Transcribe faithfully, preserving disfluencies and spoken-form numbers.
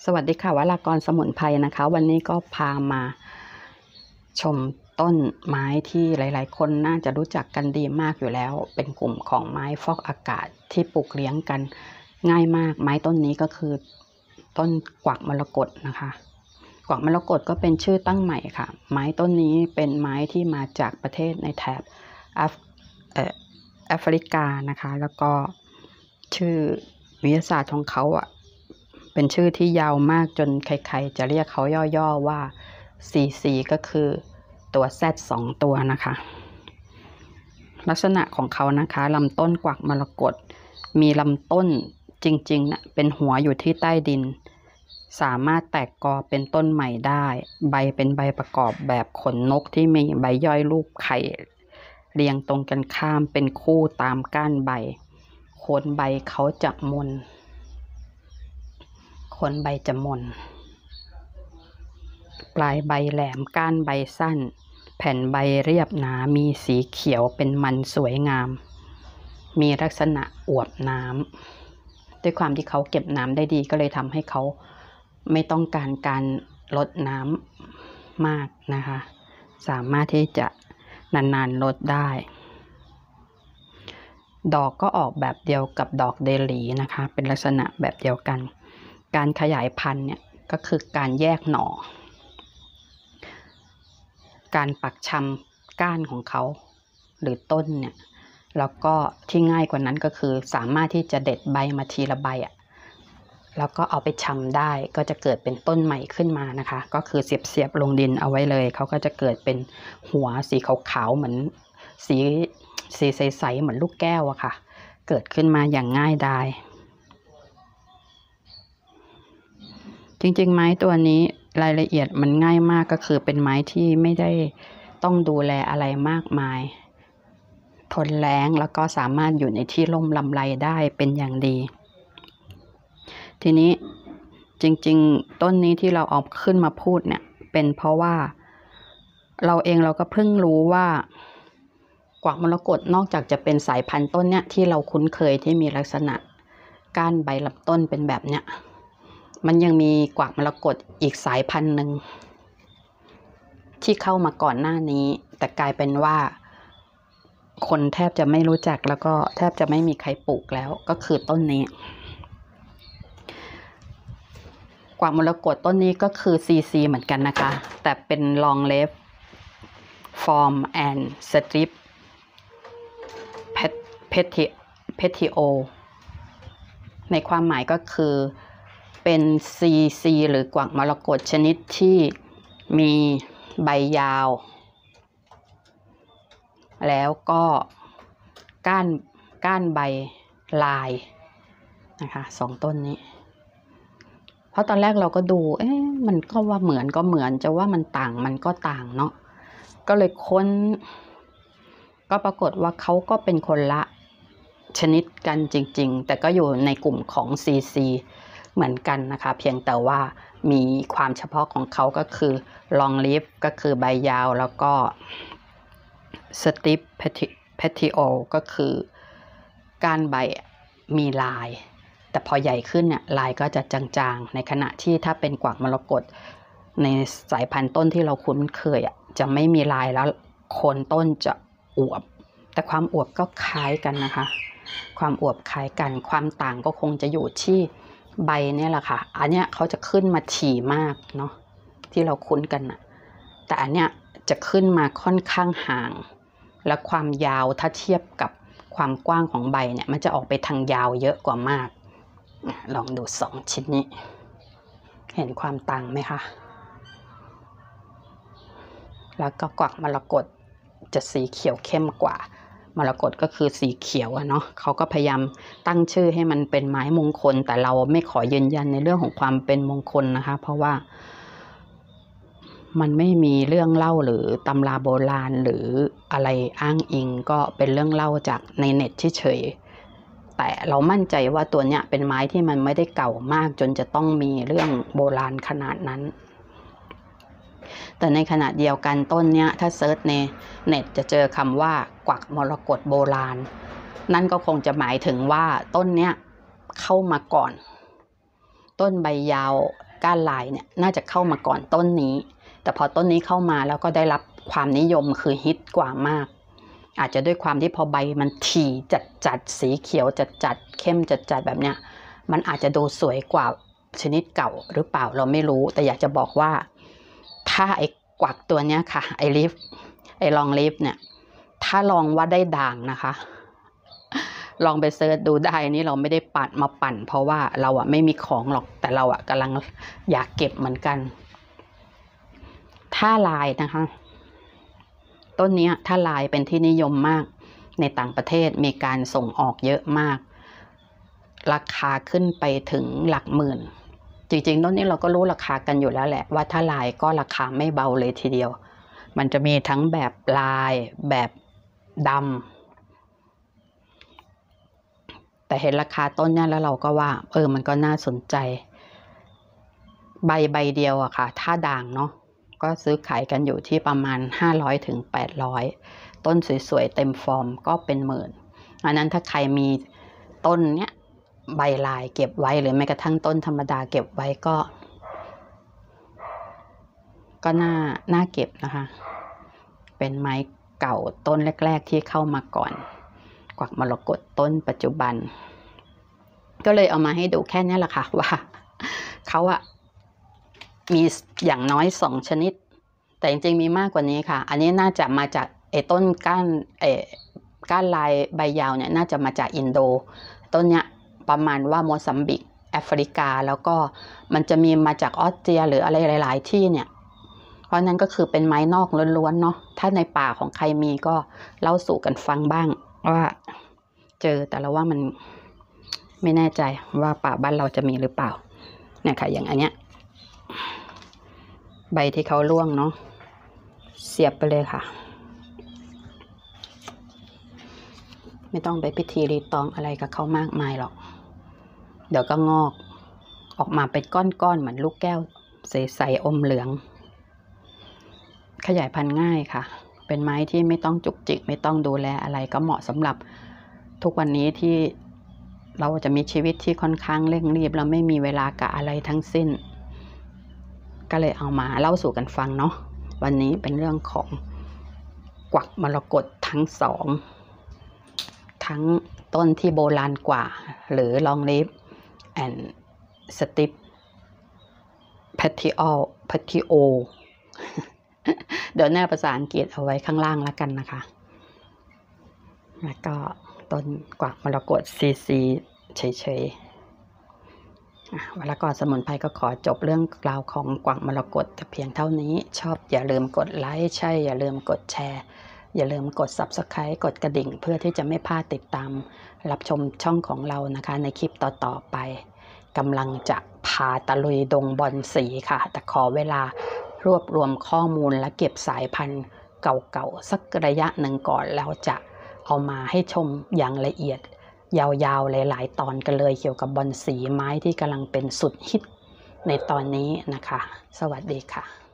สวัสดีค่ะวรากรสมุนไพรนะคะวันนี้ก็พามาชมต้นไม้ที่หลายๆคนน่าจะรู้จักกันดีมากอยู่แล้วเป็นกลุ่มของไม้ฟอกอากาศที่ปลูกเลี้ยงกันง่ายมากไม้ต้นนี้ก็คือต้นกวักมรกตนะคะกวักมรกตก็เป็นชื่อตั้งใหม่ค่ะไม้ต้นนี้เป็นไม้ที่มาจากประเทศในแถบแอฟเอ่อแอฟริกานะคะแล้วก็ชื่อวิทยาศาสตร์ของเขาอ่ะเป็นชื่อที่ยาวมากจนใครๆจะเรียกเขาย่อๆว่า ซี ซี ก็คือตัว Z สองตัวนะคะลักษณะของเขานะคะลำต้นกวักมรกตมีลำต้นจริงๆนะเป็นหัวอยู่ที่ใต้ดินสามารถแตกกอเป็นต้นใหม่ได้ใบเป็นใบประกอบแบบขนนกที่มีใบย่อยรูปไข่เรียงตรงกันข้ามเป็นคู่ตามก้านใบโคนใบเขาจะมนโคนใบจะมนปลายใบแหลมก้านใบสั้นแผ่นใบเรียบหนามีสีเขียวเป็นมันสวยงามมีลักษณะอวบน้ำด้วยความที่เขาเก็บน้ำได้ดีก็เลยทำให้เขาไม่ต้องการการลดน้ำมากนะคะสามารถที่จะนานๆลดได้ดอกก็ออกแบบเดียวกับดอกเดลีนะคะเป็นลักษณะแบบเดียวกันการขยายพันธุ์เนี่ยก็คือการแยกหน่อการปักชำก้านของเขาหรือต้นเนี่ยแล้วก็ที่ง่ายกว่านั้นก็คือสามารถที่จะเด็ดใบมาทีละใบอ่ะแล้วก็เอาไปชำได้ก็จะเกิดเป็นต้นใหม่ขึ้นมานะคะก็คือเสียบๆลงดินเอาไว้เลยเขาก็จะเกิดเป็นหัวสีขาวๆเหมือนสีสีใสๆเหมือนลูกแก้วอะค่ะเกิดขึ้นมาอย่างง่ายดายจริงๆไม้ตัวนี้รายละเอียดมันง่ายมากก็คือเป็นไม้ที่ไม่ได้ต้องดูแลอะไรมากมายทนแล้งแล้วก็สามารถอยู่ในที่ร่มลำไรได้เป็นอย่างดีทีนี้จริงๆต้นนี้ที่เราเอาขึ้นมาพูดเนี่ยเป็นเพราะว่าเราเองเราก็เพิ่งรู้ว่ากวักมรกตนอกจากจะเป็นสายพันธุ์ต้นเนี่ยที่เราคุ้นเคยที่มีลักษณะก้านใบลำต้นเป็นแบบเนี้ยมันยังมีกวักมรกตอีกสายพันธุ์หนึ่งที่เข้ามาก่อนหน้านี้แต่กลายเป็นว่าคนแทบจะไม่รู้จักแล้วก็แทบจะไม่มีใครปลูกแล้วก็คือต้นนี้กวักมรกตต้นนี้ก็คือ ซี ซี เหมือนกันนะคะแต่เป็น long leaf form and strip petio ในความหมายก็คือเป็น ซี ซี หรือกวักมรกตชนิดที่มีใบยาวแล้วก็ก้านก้านใบลายนะคะสองต้นนี้เพราะตอนแรกเราก็ดูเอ๊ะมันก็ว่าเหมือนก็เหมือนจะว่ามันต่างมันก็ต่างเนาะก็เลยค้นก็ปรากฏว่าเขาก็เป็นคนละชนิดกันจริงๆแต่ก็อยู่ในกลุ่มของ ซี ซี เหมือนกันนะคะเพียงแต่ว่ามีความเฉพาะของเขาก็คือ long leaf ก็คือใบยาวแล้วก็ strip petio ก็คือก้านใบมีลายแต่พอใหญ่ขึ้นเนี่ยลายก็จะจางๆในขณะที่ถ้าเป็นกวักมรกตในสายพันธุ์ต้นที่เราคุ้นเคยอ่ะจะไม่มีลายแล้วโคนต้นจะอวบแต่ความอวบก็คล้ายกันนะคะความอวบคล้ายกันความต่างก็คงจะอยู่ที่ใบเนี่ยแหละค่ะอันเนี้ยเขาจะขึ้นมาถี่มากเนาะที่เราคุ้นกันนะแต่อันเนี้ยจะขึ้นมาค่อนข้างห่างและความยาวถ้าเทียบกับความกว้างของใบเนี่ยมันจะออกไปทางยาวเยอะกว่ามากลองดูสองชิ้นนี้เห็นความต่างไหมคะแล้วก็กวักมรกตจะสีเขียวเข้มกว่ามรกตก็คือสีเขียวอะเนาะเขาก็พยายามตั้งชื่อให้มันเป็นไม้มงคลแต่เราไม่ขอยืนยันในเรื่องของความเป็นมงคลนะคะเพราะว่ามันไม่มีเรื่องเล่าหรือตำราโบราณหรืออะไรอ้างอิงก็เป็นเรื่องเล่าจากในเน็ตเฉยๆแต่เรามั่นใจว่าตัวเนี้ยเป็นไม้ที่มันไม่ได้เก่ามากจนจะต้องมีเรื่องโบราณขนาดนั้นแต่ในขณะเดียวกันต้นเนี้ยถ้าเซิร์ชในเน็ตจะเจอคำว่ากวักมรกตโบราณนั่นก็คงจะหมายถึงว่าต้นเนี้ยเข้ามาก่อนต้นใบยาวก้านลายเนี่ยน่าจะเข้ามาก่อนต้นนี้แต่พอต้นนี้เข้ามาแล้วก็ได้รับความนิยมคือฮิตกว่ามากอาจจะด้วยความที่พอใบมันถี่จัดจัดสีเขียวจัดจัดเข้มจัดจัดแบบเนี้ยมันอาจจะดูสวยกว่าชนิดเก่าหรือเปล่าเราไม่รู้แต่อยากจะบอกว่าถ้าไอ้กวักตัวเนี้ยค่ะไอ้ลิฟไอ้ลองลิฟเนี่ยถ้าลองว่าได้ด่างนะคะลองไปเซิร์ชดูได้นี่เราไม่ได้ปั่นมาปั่นเพราะว่าเราอะไม่มีของหรอกแต่เราอะกำลังอยากเก็บเหมือนกันถ้าลายนะคะต้นนี้ถ้าลายเป็นที่นิยมมากในต่างประเทศมีการส่งออกเยอะมากราคาขึ้นไปถึงหลักหมื่นจริงๆต้นนี้เราก็รู้ราคากันอยู่แล้วแหละว่าถ้าลายก็ราคาไม่เบาเลยทีเดียวมันจะมีทั้งแบบลายแบบดำแต่เห็นราคาต้นนี้แล้วเราก็ว่าเออมันก็น่าสนใจใบใบเดียวอะค่ะถ้าด่างเนาะก็ซื้อขายกันอยู่ที่ประมาณห้าร้อยถึงแปดร้อยต้นสวยๆเต็มฟอร์มก็เป็นหมื่นอันนั้นถ้าใครมีต้นเนี้ยใบลายเก็บไว้หรือแม้กระทั่งต้นธรรมดาเก็บไว้ก็ก็น่าน่าเก็บนะคะเป็นไม้เก่าต้นแรกๆที่เข้ามาก่อนกวักมรกตต้นปัจจุบันก็เลยเอามาให้ดูแค่นี้แหละค่ะว่าเขาอะมีอย่างน้อยสองชนิดแต่จริงๆมีมากกว่านี้ค่ะอันนี้น่าจะมาจากไอ้ต้นก้านไอ้ก้านลายใบยาวเนี่ยน่าจะมาจากอินโดต้นเนี้ยประมาณว่าโมซัมบิกแอฟริกาแล้วก็มันจะมีมาจากออสเตรียหรืออะไรหลายๆที่เนี่ยเพราะนั้นก็คือเป็นไม้นอกล้วนๆเนาะถ้าในป่าของใครมีก็เล่าสู่กันฟังบ้างว่าเจอแต่ละว่ามันไม่แน่ใจว่าป่าบ้านเราจะมีหรือเปล่าเนี่ยค่ะอย่างอันเนี้ยใบที่เขาร่วงเนาะเสียบไปเลยค่ะไม่ต้องไปพิธีรีตองอะไรกับเขามากมายหรอกเดี๋ยวก็งอกออกมาเป็นก้อนๆเหมือนลูกแก้วใสๆอมเหลืองขยายพันธุ์ง่ายค่ะเป็นไม้ที่ไม่ต้องจุกจิกไม่ต้องดูแลอะไรก็เหมาะสำหรับทุกวันนี้ที่เราจะมีชีวิตที่ค่อนข้างเร่งรีบแล้วไม่มีเวลากับอะไรทั้งสิ้นก็เลยเอามาเล่าสู่กันฟังเนาะวันนี้เป็นเรื่องของกวักมรกตทั้งสองทั้งต้นที่โบราณกว่าหรือ long leaf and stiff petiole petiole เดี๋ยวหน้าภาษาอังกฤษเอาไว้ข้างล่างแล้วกันนะคะแล้วก็ต้นกวักมรกตซีซีเฉยๆวันละก่อนสมุนไพรก็ขอจบเรื่องราวของกวักมรกตแต่เพียงเท่านี้ชอบอย่าลืมกดไลค์ใช่อย่าลืมกดแชร์อย่าลืมกด ซับสไครบ์ กดกระดิ่งเพื่อที่จะไม่พลาดติดตามรับชมช่องของเรานะคะในคลิปต่อๆไปกำลังจะพาตะลุยดงบอนสีค่ะแต่ขอเวลารวบรวมข้อมูลและเก็บสายพันธุ์เก่าๆสักระยะหนึ่งก่อนแล้วจะเอามาให้ชมอย่างละเอียดยาวๆหลายๆตอนกันเลยเกี่ยวกับบอนสีไม้ที่กำลังเป็นสุดฮิตในตอนนี้นะคะสวัสดีค่ะ